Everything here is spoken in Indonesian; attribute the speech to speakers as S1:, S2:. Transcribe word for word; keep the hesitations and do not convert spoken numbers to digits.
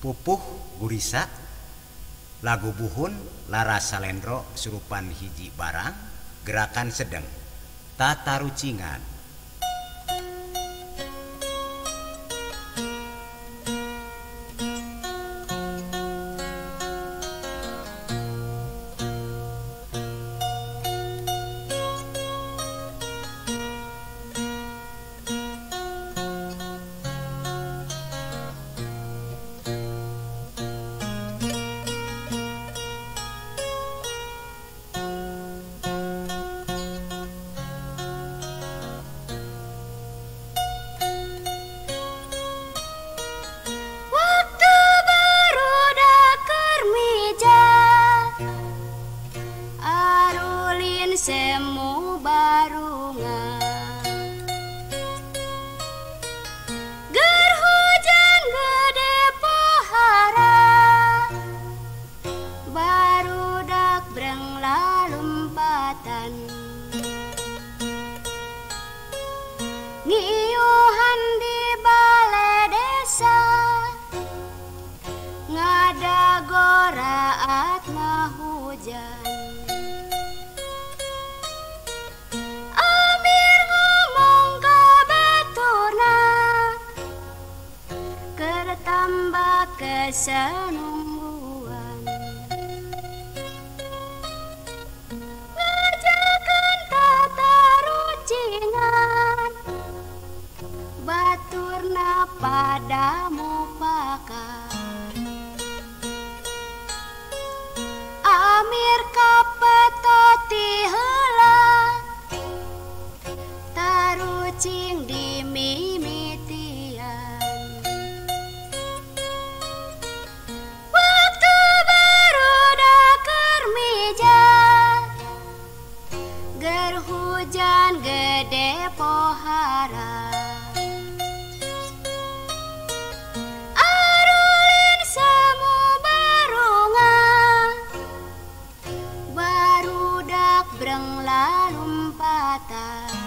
S1: Pupuh gurisa lagu buhun Lara Salendro surupan hiji barang gerakan sedang tata rucingan.
S2: Semu barungan ger hujan gede pohara barudak breng lalumpatan ngiyuhan di balai desa ngada goraat mah hujan. Tambah kesenungguan ngajakan tata rucingan baturna padamu pakar amir kapetoti heula tarucing di mimitian. Hujan gede pohara arulin semu barungan barudak breng lalumpatan